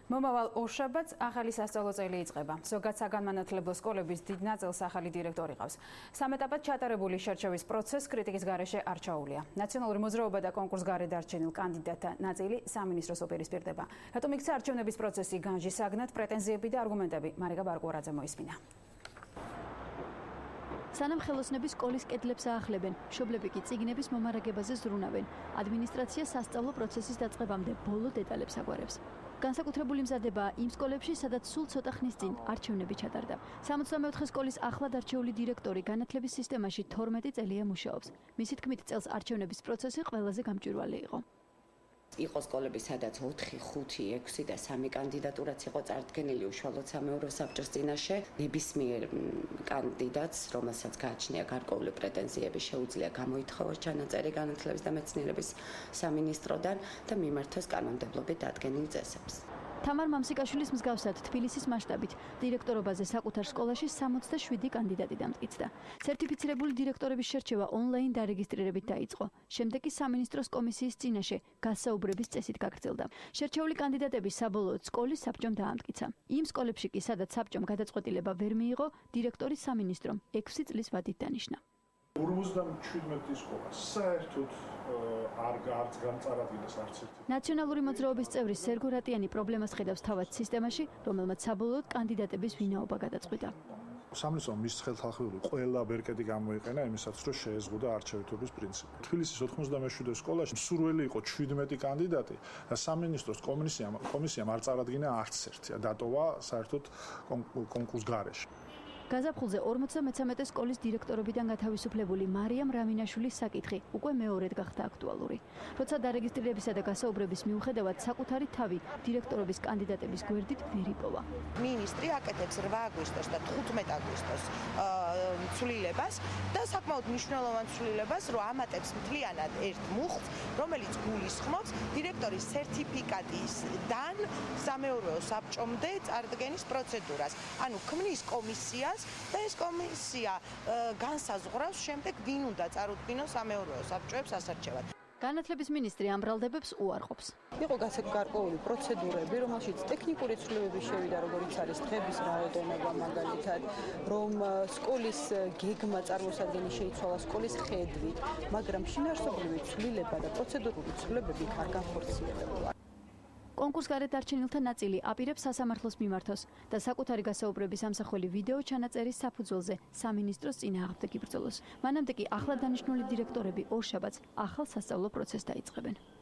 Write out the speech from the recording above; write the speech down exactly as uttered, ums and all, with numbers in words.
მომავალ ორშაბათს ახალი სასწავლო წელი იწყება. ზოგად საგანმანათლებლო სკოლების დიდ ნაწილს ახალი დირექტორი ყავს. სამ ეტაპად ჩატარებული შერჩევის პროცესი კრიტიკის გარეშე არ ჩაუვლია. ნაციონალური მოძრაობა და კონკურს გარეთ დარჩენილ კანდიდატთა ნაწილი სამინისტროს ოპერისპირდება. რატომ იქცა არჩევნების პროცესი განჯის საგნად, პრეტენზიები და არგუმენტები მარიგა ბარკურაძე მოისმინა. სანამ ხელოსნები სკოლის კედლებს აახლებენ, მშობლები კი წიგნების მომარაგებაზე ზრუნავენ. ადმინისტრაცია სასწავლო პროცესის დაწყებამდე ბოლო დეტალებს აგვარებს. განსაკუთრებული მზადებაა იმ სკოლებში, სადაც სულ ცოტა ხნის წინ არჩევნები ჩატარდა. სამოცდამეოთხე სკოლის ახლად არჩეული დირექტორი განათლების სისტემაში თორმეტი წელია მუშაობს. მისი თქმით, წელს არჩევნების პროცესი ყველაზე გამჭვირვალე იყო. იყო სკოლები, სადაც ოთხი, ხუთი, ექვსი და სამი კანდიდატურაც იყო წარდგენილი უშუალოდ სამეურვეო საბჭოს წინაშე. ნებისმიერ კანდიდატს, რომელსაც გააჩნია გარკვეული პრეტენზიები, შეუძლია გამოითხოვოს ჩანაწერი განათლების და მეცნიერების სამინისტროდან და მიმართოს კანონმდებლობით დადგენილ წესებს. თამარ მამსიკაშვილის მსგავსად თბილისის მასშტაბით დირექტორობაზე საკუთარ სკოლაში სამოცდაშვიდი კანდიდატი დამტკიცდა. სერტიფიცირებული დირექტორების შერჩევა ონლაინ დარეგისტრირებით დაიწყო. შემდეგ კი სამინისტროს კომისიის წინაშე გასაუბრების წესით გაგრძელდა. შერჩეული კანდიდატები საბოლოოდ სკოლის საბჭომ დაამტკიცა. იმ სკოლებში კი, სადაც საბჭომ გადაწყვეტილება ვერ მიიღო, დირექტორი სამინისტრომ ექვსი წლის ვადით დანიშნა. ორმოცდამშვიდმეტი სკოლა საერთოდ არ არც განწარადგინეს არც ერთი. ნაციონალური მოძრაობის წევრი სერგო რატიანი პრობლემას ხედავს თავად სისტემაში, რომელმაც საბოლოოდ კანდიდატების ვინაობა გადაწყვიტა. სამინისტრომ მის ხელთანხმებული ყველა ბერკეტი გამოიყენა იმისაც, რომ შეეზღუდა არჩევითობის პრინციპი. თბილისის ოთხმოცდამეშვიდე სკოლაში მსურველი იყო შვიდმეტი კანდიდატი და სამინისტროს კომისიამ კომისიამ არ წარადგინა არც ერთი. დატოვა საერთოდ კონკურს გარეშე. გაზაფხულზე ორმოცდამეცამეტე სკოლის დირექტორობიდან გათავისუფლებული მარიამ რამინაშვილის საკითხი უკვე მეორედ გახდა აქტუალური. როცა დარეგისტრირებისა და გასაუბრების მიუხედავად საკუთარი თავი დირექტორობის კანდიდატების გვერდით ვერ იპოვა. მინისტრი აკეთებს რვა აგვისტოს და თხუთმეტ აგვისტოს ცვლილებას და საკმაოდ მნიშვნელოვან ცვლილებას, რომ ამატებს მთლიანად ერთ მუხტს, რომელიც გულისხმობს დირექტორის სერტიფიკატისგან სამეურვეო საბჭომდე წარდგენის პროცედურას. ანუ ქმნის კომისია და ეს კომისია განსაზღვრავს შემდეგ ვინ უნდა წარუდგინოს სამეურვეო საბჭოებს ასარჩევად. განათლების მინისტრი ამ ბრალდებებს უარყოფს. იყო გარკვეული პროცედურები, რომელშიც ტექნიკური ცვლილებები შევიდა, როგორიც არის დღების რაოდენობა მაგალითად, რომ სკოლის გეგმა წარმოსადგენი შეიცვალა სკოლის ხედვით, მაგრამ შინაარსობრივი ცვლილება და პროცედურული ცვლილებები არ განხორციელებულა. კონკურს გარეთ დარჩენილთა ნაწილი აპირებს სასამართლოს მიმართოს და საკუთარი გასაუბრების ამსახველი ვიდეო ჩანაწერის საფუძველზე სამინისტროს წინააღმდეგ იბრძოლოს. მანამდე კი ახლად დანიშნული დირექტორები ორშაბათს ახალ სასწავლო პროცესს დაიწყებენ.